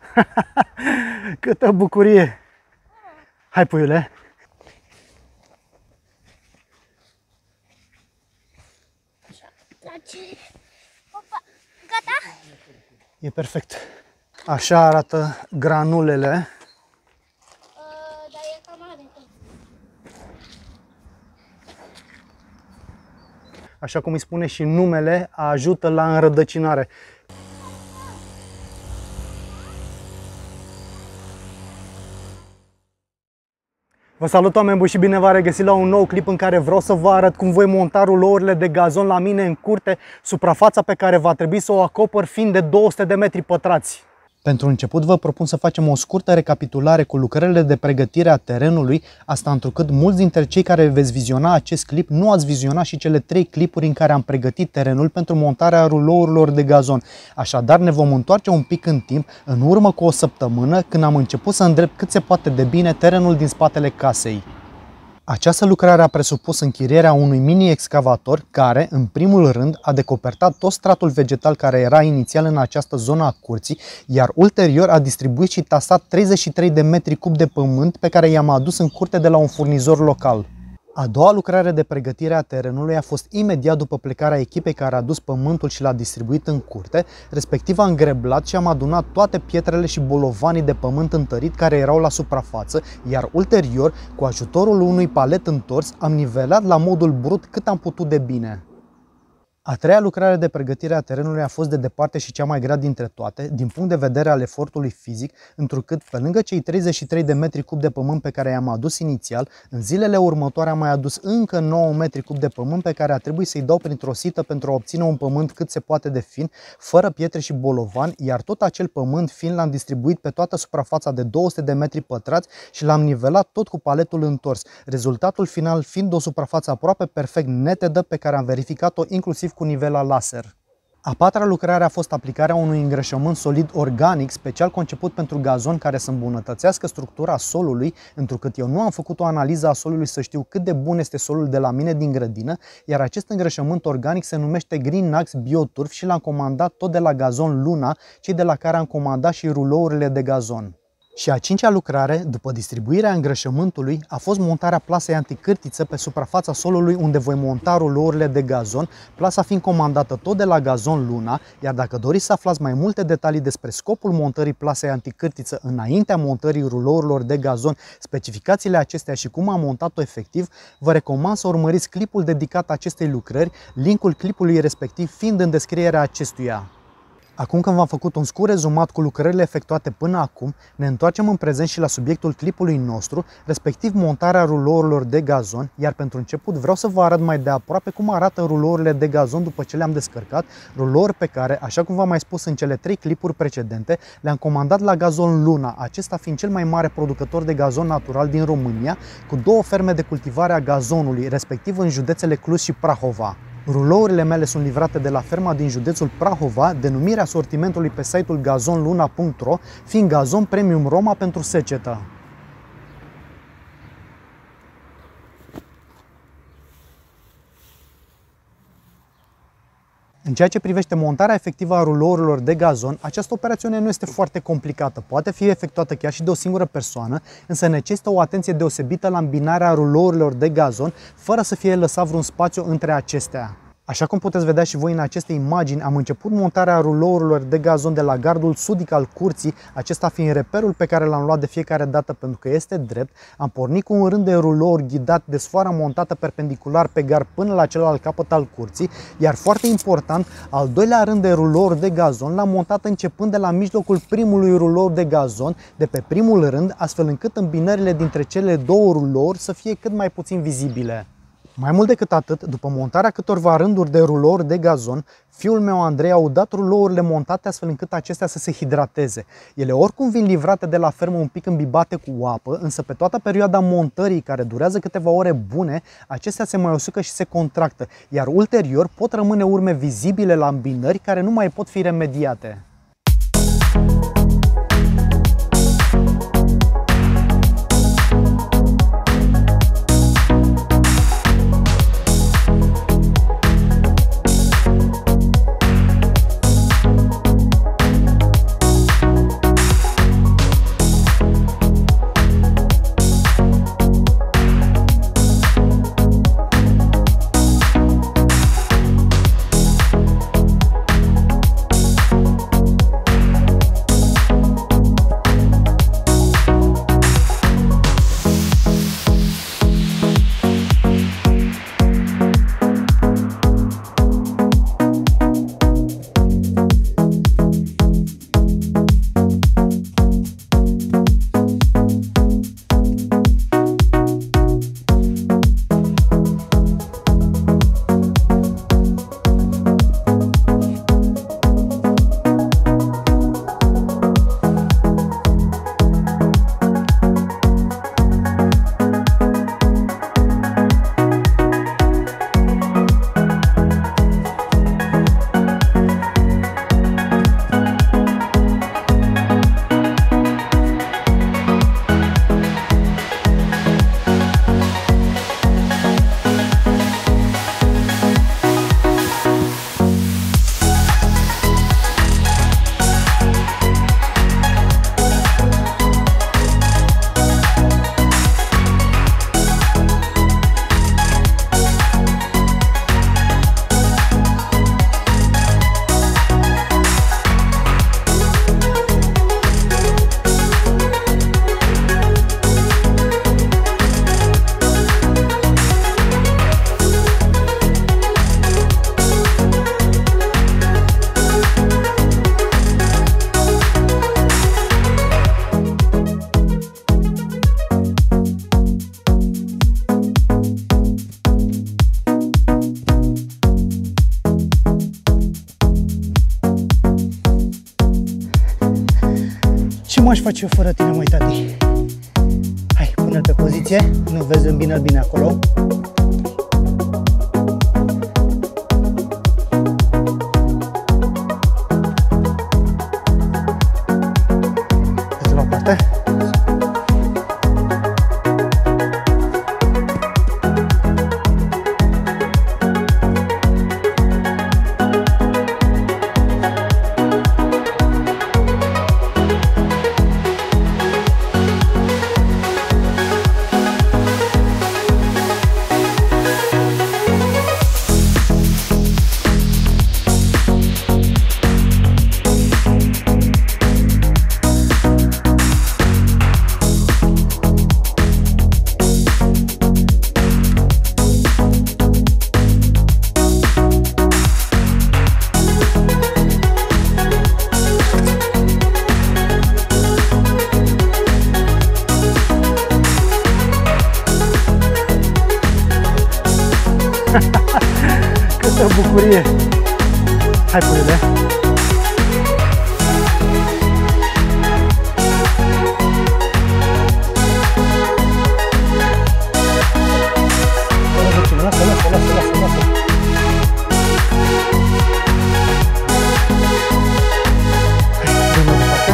Câtă bucurie! Hai, puiule! Opa, gata? E perfect. Așa arată granulele. Dar e cam mare. Așa cum îi spune și numele, ajută la înrădăcinare. Vă salut, oameni buni, și bine v-am regăsit la un nou clip în care vreau să vă arăt cum voi monta rulourile de gazon la mine în curte, suprafața pe care va trebui să o acopăr fiind de 200 de metri pătrați. Pentru început vă propun să facem o scurtă recapitulare cu lucrările de pregătire a terenului, asta întrucât mulți dintre cei care veți viziona acest clip nu ați vizionat și cele 3 clipuri în care am pregătit terenul pentru montarea rulourilor de gazon. Așadar ne vom întoarce un pic în timp, în urmă cu o săptămână, când am început să îndrept cât se poate de bine terenul din spatele casei. Această lucrare a presupus închirierea unui mini-excavator care, în primul rând, a decopertat tot stratul vegetal care era inițial în această zonă a curții, iar ulterior a distribuit și tasat 33 de metri cub de pământ pe care i-am adus în curte de la un furnizor local. A doua lucrare de pregătire a terenului a fost imediat după plecarea echipei care a adus pământul și l-a distribuit în curte, respectiv am greblat și am adunat toate pietrele și bolovanii de pământ întărit care erau la suprafață, iar ulterior, cu ajutorul unui palet întors, am nivelat la modul brut cât am putut de bine. A treia lucrare de pregătire a terenului a fost de departe și cea mai grea dintre toate, din punct de vedere al efortului fizic, întrucât, pe lângă cei 33 de metri cub de pământ pe care i-am adus inițial, în zilele următoare am mai adus încă 9 metri cub de pământ pe care a trebuit să-i dau printr-o sită pentru a obține un pământ cât se poate de fin, fără pietre și bolovani, iar tot acel pământ fin l-am distribuit pe toată suprafața de 200 de metri pătrați și l-am nivelat tot cu paletul întors, rezultatul final fiind o suprafață aproape perfect netedă pe care am verificat-o inclusiv cu nivel la laser. A patra lucrare a fost aplicarea unui îngrășământ solid organic special conceput pentru gazon care să îmbunătățească structura solului, întrucât eu nu am făcut o analiză a solului să știu cât de bun este solul de la mine din grădină, iar acest îngrășământ organic se numește Green Nax Bioturf și l-am comandat tot de la Gazon Luna, cei de la care am comandat și rulourile de gazon. Și a cincea lucrare, după distribuirea îngrășământului, a fost montarea plasei anticârtiță pe suprafața solului unde voi monta rulourile de gazon, plasa fiind comandată tot de la Gazon Luna, iar dacă doriți să aflați mai multe detalii despre scopul montării plasei anticârtiță înaintea montării rulourilor de gazon, specificațiile acestea și cum am montat-o efectiv, vă recomand să urmăriți clipul dedicat acestei lucrări, linkul clipului respectiv fiind în descrierea acestuia. Acum când v-am făcut un scurt rezumat cu lucrările efectuate până acum, ne întoarcem în prezent și la subiectul clipului nostru, respectiv montarea rulourilor de gazon, iar pentru început vreau să vă arăt mai de aproape cum arată rulourile de gazon după ce le-am descărcat, rulouri pe care, așa cum v-am mai spus în cele 3 clipuri precedente, le-am comandat la Gazon Luna, acesta fiind cel mai mare producător de gazon natural din România, cu 2 ferme de cultivare a gazonului, respectiv în județele Cluj și Prahova. Rulourile mele sunt livrate de la ferma din județul Prahova, denumirea sortimentului pe site-ul gazonluna.ro fiind Gazon Premium Roma pentru secetă. În ceea ce privește montarea efectivă a rulourilor de gazon, această operațiune nu este foarte complicată, poate fi efectuată chiar și de o singură persoană, însă necesită o atenție deosebită la îmbinarea rulourilor de gazon, fără să fie lăsat vreun spațiu între acestea. Așa cum puteți vedea și voi în aceste imagini, am început montarea rulourilor de gazon de la gardul sudic al curții, acesta fiind reperul pe care l-am luat de fiecare dată pentru că este drept. Am pornit cu un rând de rulouri ghidat de sfoara montată perpendicular pe gard până la celălalt capăt al curții, iar foarte important, al doilea rând de rulouri de gazon l-am montat începând de la mijlocul primului rulou de gazon, de pe primul rând, astfel încât îmbinările dintre cele 2 rulouri să fie cât mai puțin vizibile. Mai mult decât atât, după montarea câtorva rânduri de rulouri de gazon, fiul meu Andrei a udat rulourile montate astfel încât acestea să se hidrateze. Ele oricum vin livrate de la fermă un pic îmbibate cu apă, însă pe toată perioada montării, care durează câteva ore bune, acestea se mai usucă și se contractă, iar ulterior pot rămâne urme vizibile la îmbinări care nu mai pot fi remediate. Ce m-aș face eu fără tine, măi, tati? Hai, pune-l pe poziție. Nu vezi, îmbină-l bine acolo. Dă-te la o parte. Câtă bucurie! Hai, pune-le! Lasă, lasă, lasă, lasă, lasă! Hai, dă mai departe!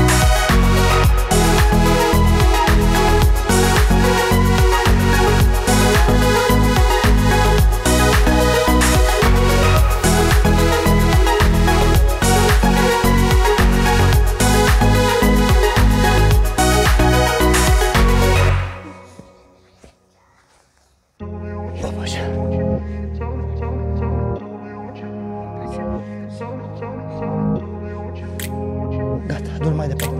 Gata, du-l mai departe.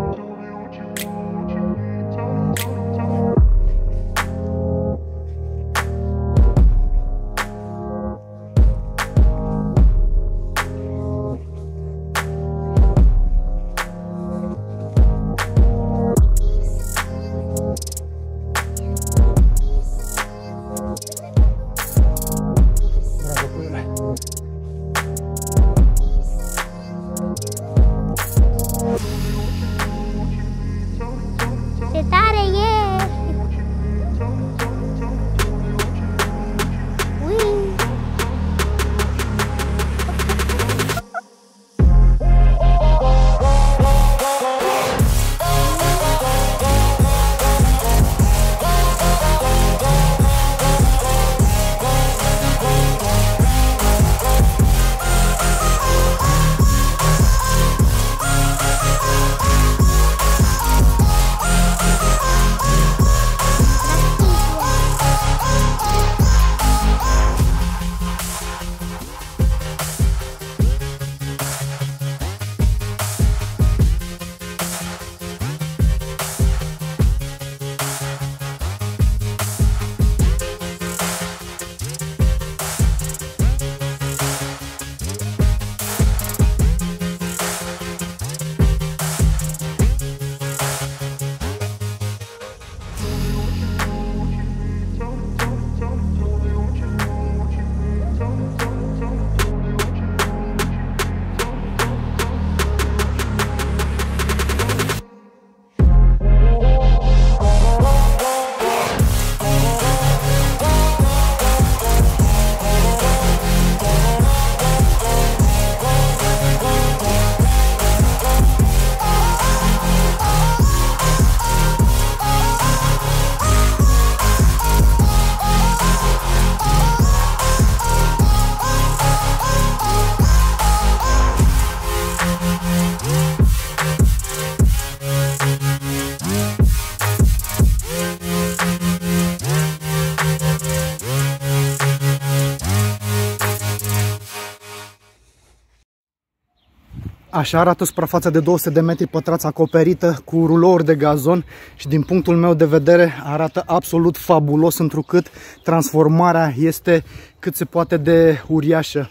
Bravo, puiule. Ce tare e! Ui! Așa arată suprafața de 200 de metri pătrați acoperită cu rulouri de gazon și din punctul meu de vedere arată absolut fabulos, întrucât transformarea este cât se poate de uriașă.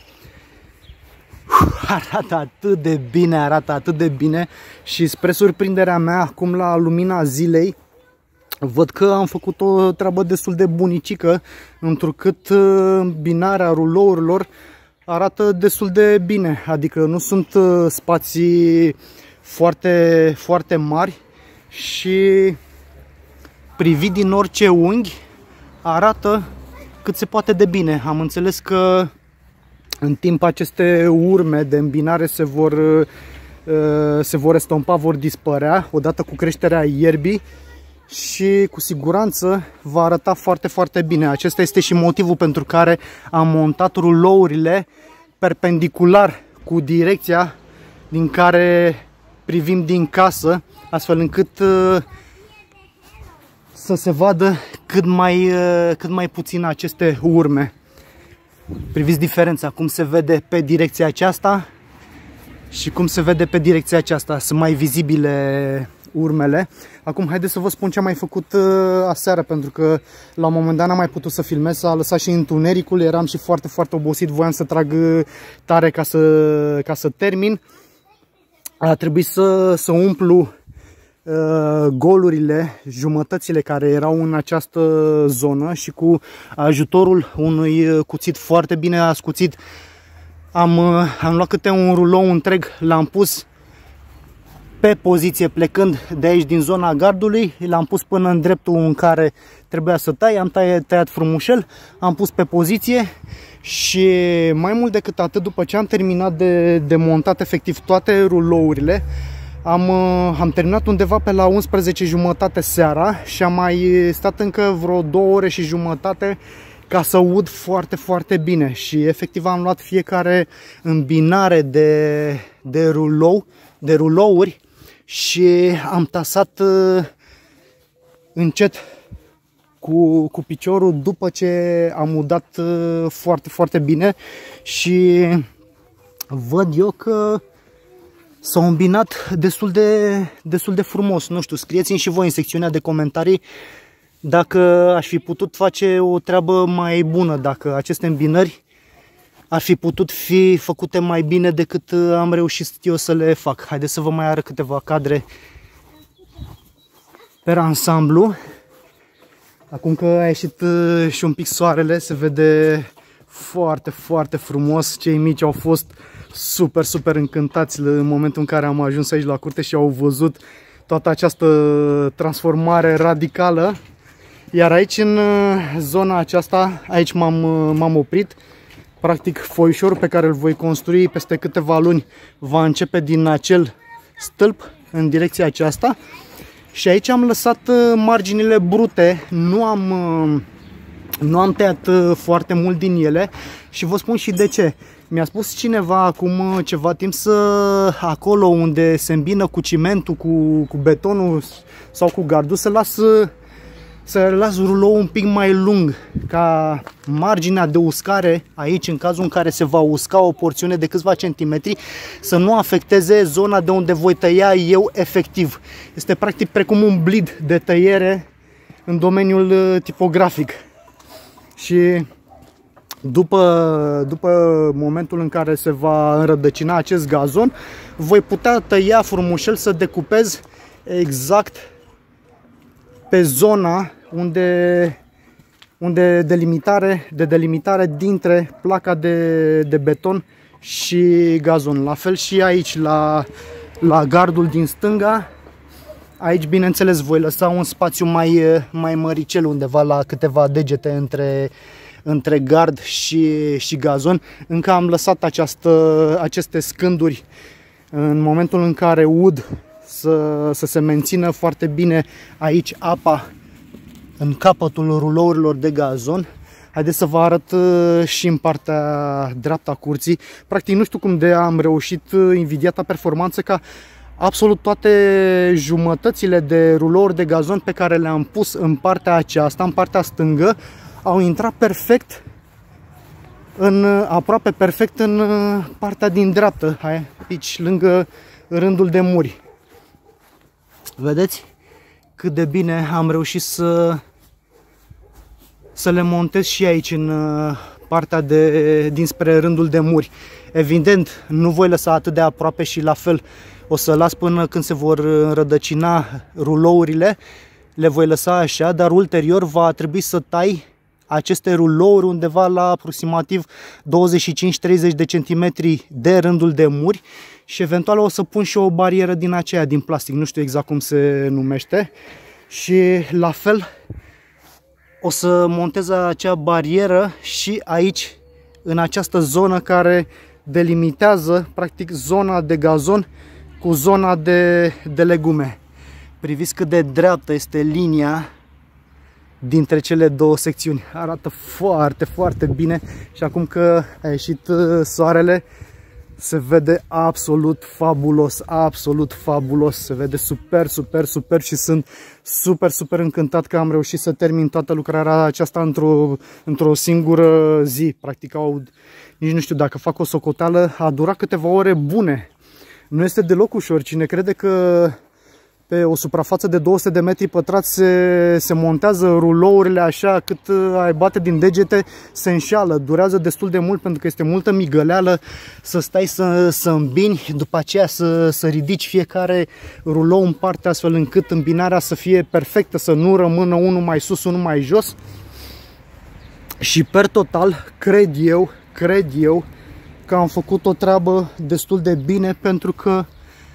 Arată atât de bine și spre surprinderea mea, acum la lumina zilei, văd că am făcut o treabă destul de bunicică, întrucât binarea rulourilor arată destul de bine, adică nu sunt spații foarte, foarte mari și privit din orice unghi arată cât se poate de bine. Am înțeles că în timp aceste urme de îmbinare se vor estompa, vor dispărea odată cu creșterea ierbii și cu siguranță va arăta foarte, foarte bine. Acesta este și motivul pentru care am montat rulourile perpendicular cu direcția din care privim din casă, astfel încât să se vadă cât mai puțin aceste urme. Priviți diferența, cum se vede pe direcția aceasta și cum se vede pe direcția aceasta. Sunt mai vizibile urmele. Acum haideți să vă spun ce am mai făcut aseară, pentru că la un moment dat n-am mai putut să filmez, s-a lăsat și întunericul, eram și foarte, foarte obosit, voiam să trag tare ca să termin. A trebuit să umplu golurile, jumătățile care erau în această zonă și cu ajutorul unui cuțit foarte bine ascuțit am luat câte un rulou întreg, l-am pus pe poziție plecând de aici din zona gardului, l-am pus până în dreptul în care trebuia să tai, am tăiat frumușel, am pus pe poziție și mai mult decât atât, după ce am terminat de montat efectiv toate rulourile, am terminat undeva pe la 11:30 seara și am mai stat încă vreo 2 ore și jumătate ca să ud foarte, foarte bine și efectiv am luat fiecare îmbinare de rulouri și am tasat încet cu piciorul după ce am udat foarte, foarte bine și văd eu că s-au îmbinat destul de frumos. Nu știu, scrieți-mi și voi în secțiunea de comentarii dacă aș fi putut face o treabă mai bună, dacă aceste îmbinări ar fi putut fi făcute mai bine decât am reușit eu să le fac. Haideți să vă mai arăt câteva cadre pe ansamblu. Acum că a ieșit și un pic soarele, se vede foarte, foarte frumos. Cei mici au fost super, super încântați în momentul în care am ajuns aici la curte și au văzut toată această transformare radicală. Iar aici, în zona aceasta, aici m-am oprit. Practic, foișorul pe care îl voi construi peste câteva luni va începe din acel stâlp în direcția aceasta. Și aici am lăsat marginile brute, nu am tăiat foarte mult din ele și vă spun și de ce. Mi-a spus cineva acum ceva timp acolo unde se îmbină cu cimentul, cu betonul sau cu gardul, să las ruloul un pic mai lung, ca marginea de uscare aici, în cazul în care se va usca o porțiune de câțiva centimetri, să nu afecteze zona de unde voi tăia eu efectiv. Este practic precum un blid de tăiere în domeniul tipografic. Și după momentul în care se va înrădăcina acest gazon, voi putea tăia frumușel, să decupez exact pe zona unde delimitare dintre placa de beton și gazon. La fel și aici la gardul din stânga. Aici, bineînțeles, voi lăsa un spațiu mai măricel, undeva la câteva degete între gard și gazon. Încă am lăsat aceste scânduri în momentul în care ud să se mențină foarte bine aici apa în capătul rulourilor de gazon. Haideți să vă arăt și în partea dreaptă a curții. Practic nu știu cum de am reușit invidiata performanță ca absolut toate jumătățile de rulouri de gazon pe care le-am pus în partea aceasta, în partea stângă, au intrat perfect, aproape perfect în partea din dreaptă, aici lângă rândul de muri. Vedeți cât de bine am reușit să le montez și aici în partea dinspre rândul de muri. Evident, nu voi lăsa atât de aproape și la fel o să las până când se vor înrădăcina rulourile. Le voi lăsa așa, dar ulterior va trebui să tai aceste rulouri undeva la aproximativ 25-30 de centimetri de rândul de muri și eventual o să pun și o barieră din aceea, din plastic, nu știu exact cum se numește. Și la fel o să montez acea barieră și aici, în această zonă care delimitează practic zona de gazon cu zona de legume. Priviți cât de dreaptă este linia dintre cele două secțiuni. Arată foarte, foarte bine și acum că a ieșit soarele se vede absolut fabulos, absolut fabulos. Se vede super, super, super și sunt super, super încântat că am reușit să termin toată lucrarea aceasta într-o singură zi. Practic, nici nu știu, dacă fac o socoteală, a durat câteva ore bune. Nu este deloc ușor. Cine crede că pe o suprafață de 200 de metri pătrați se montează rulourile așa cât ai bate din degete, se înșeală. Durează destul de mult pentru că este multă migăleală să stai să îmbini, după aceea să ridici fiecare rulou în parte astfel încât îmbinarea să fie perfectă, să nu rămână unul mai sus, unul mai jos. Și per total, cred eu că am făcut o treabă destul de bine, pentru că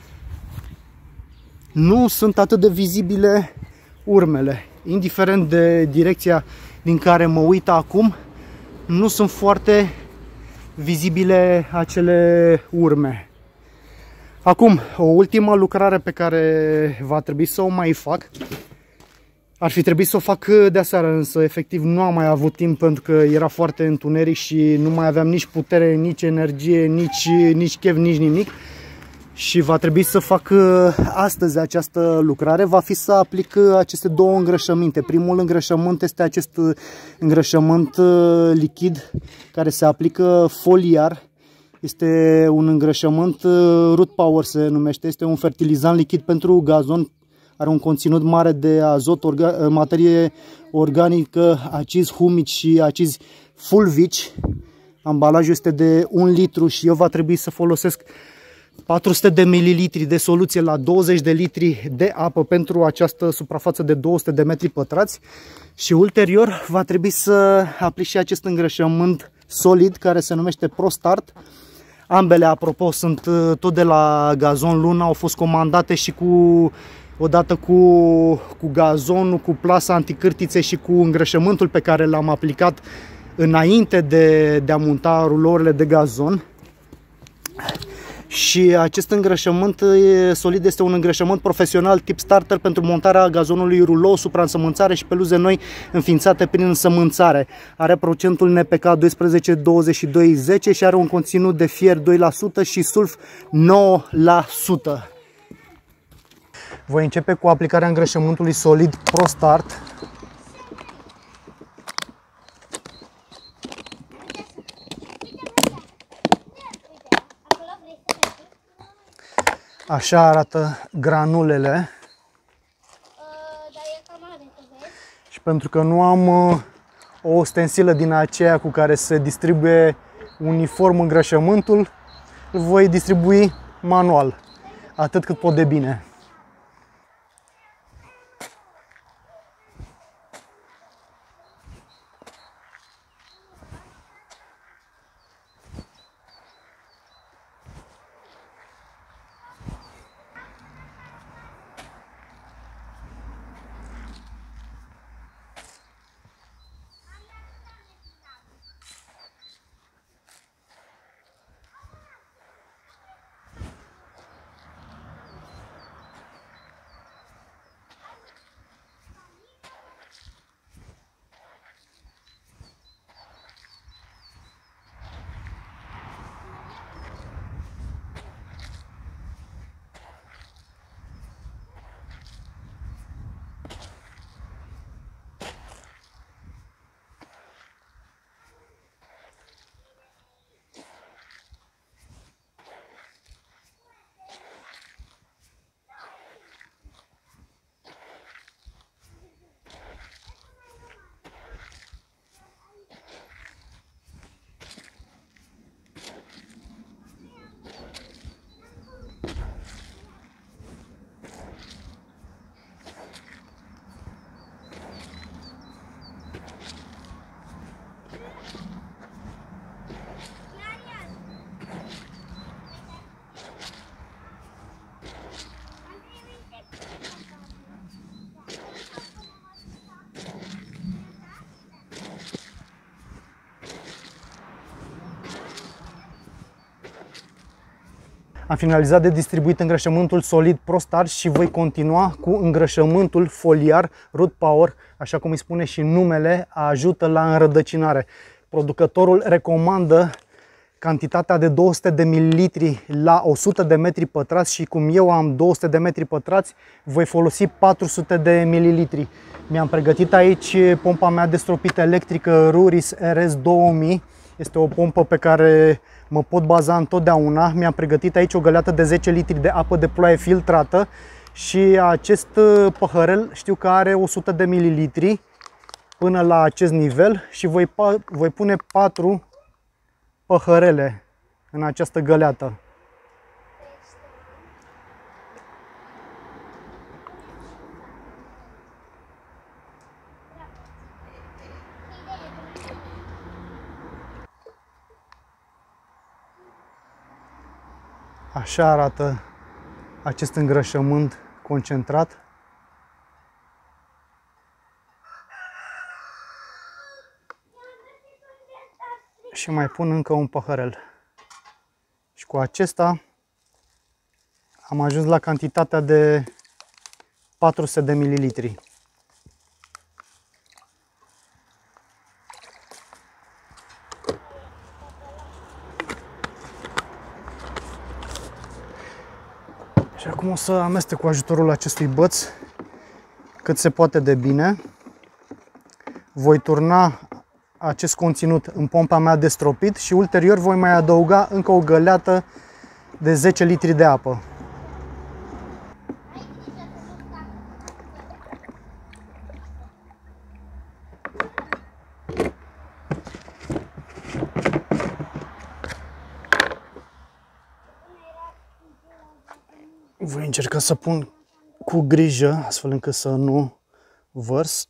nu sunt atât de vizibile urmele. Indiferent de direcția din care mă uit acum, nu sunt foarte vizibile acele urme. Acum, o ultimă lucrare pe care va trebui să o mai fac. Ar fi trebuit să o fac de aseară, însă efectiv nu am mai avut timp pentru că era foarte întuneric și nu mai aveam nici putere, nici energie, nici chef, nici nimic. Și va trebui să fac astăzi această lucrare, va fi să aplic aceste două îngrășăminte. Primul îngrășământ este acest îngrășământ lichid care se aplică foliar. Este un îngrășământ Root Power se numește, este un fertilizant lichid pentru gazon. Are un conținut mare de azot, materie organică, acizi humici și acizi fulvici. Ambalajul este de 1 litru și eu va trebui să folosesc 400 de mililitri de soluție la 20 de litri de apă pentru această suprafață de 200 de metri pătrați. Și ulterior va trebui să aplic și acest îngrășământ solid care se numește ProStart. Ambele, apropo, sunt tot de la Gazon Luna, au fost comandate și odată cu gazonul, cu plasa anticârtițe și cu îngrășământul pe care l-am aplicat înainte de a monta rulourile de gazon. Și acest îngrășământ solid este un îngrășământ profesional tip starter pentru montarea gazonului rulou, supraînsămânțare și peluze noi înființate prin însămânțare. Are procentul NPK 12-22-10 și are un conținut de fier 2% și sulf 9%. Voi începe cu aplicarea îngrășământului solid ProStart. Așa arată granulele. Și pentru că nu am o stensilă din aceea cu care se distribuie uniform îngrășământul, îl voi distribui manual, atât cât pot de bine. Am finalizat de distribuit îngrășământul solid ProStar și voi continua cu îngrășământul foliar Root Power, așa cum îi spune și numele, ajută la înrădăcinare. Producătorul recomandă cantitatea de 200 de ml la 100 de metri pătrați și cum eu am 200 de metri pătrați, voi folosi 400 de ml. Mi-am pregătit aici pompa mea de stropit electrică Ruris RS 2000. Este o pompă pe care mă pot baza întotdeauna. Mi-am pregătit aici o găleată de 10 litri de apă de ploaie filtrată și acest păhărel știu că are 100 de ml până la acest nivel și voi pune 4 păhărele în această găleată. Așa arată acest îngrășământ concentrat. Și mai pun încă un păhărel. Și cu acesta am ajuns la cantitatea de 400 de ml. Și acum o să amestec cu ajutorul acestui băț cât se poate de bine. Voi turna acest conținut în pompa mea de stropit și ulterior voi mai adăuga încă o găleată de 10 litri de apă. Voi încerca să pun cu grijă, astfel încât să nu vărs.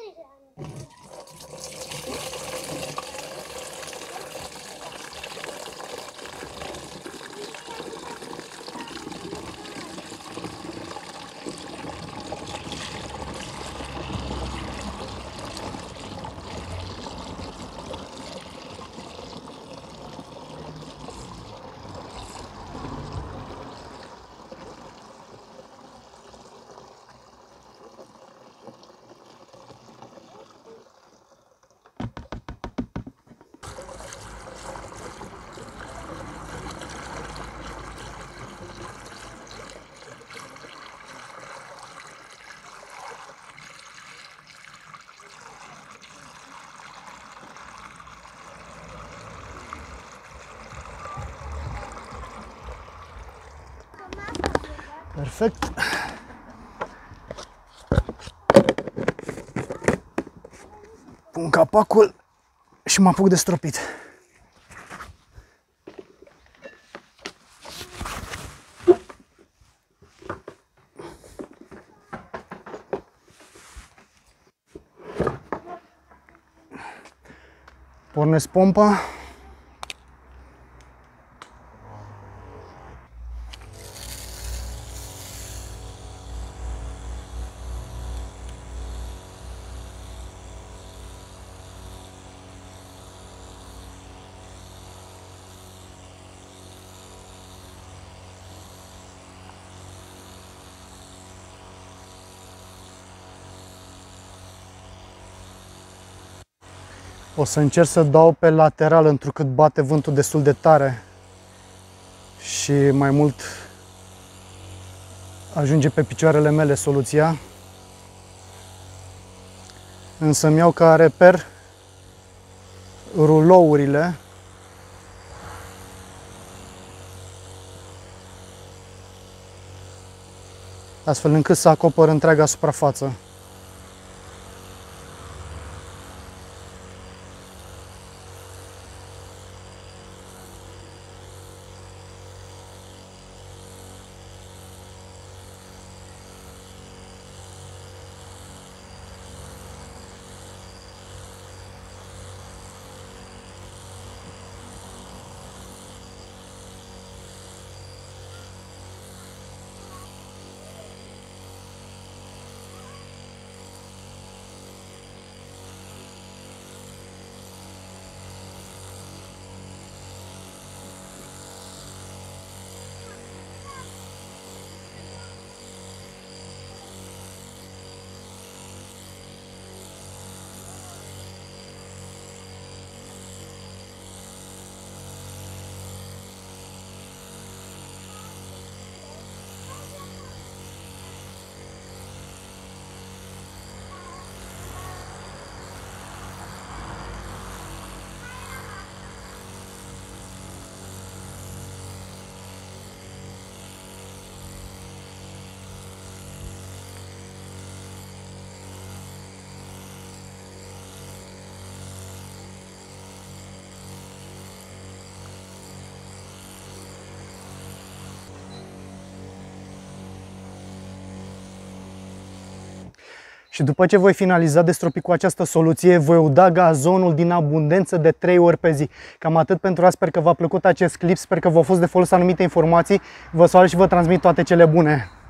Perfect. Pun capacul și mă apuc de stropit. Pornesc pompa. O să încerc să dau pe lateral, întrucât bate vântul destul de tare și mai mult ajunge pe picioarele mele soluția. Însă îmi iau ca reper rulourile astfel încât să acopăr întreaga suprafață. Și după ce voi finaliza de stropit cu această soluție, voi uda gazonul din abundență de 3 ori pe zi. Cam atât pentru azi, sper că v-a plăcut acest clip, sper că v-au fost de folos anumite informații. Vă salut și vă transmit toate cele bune!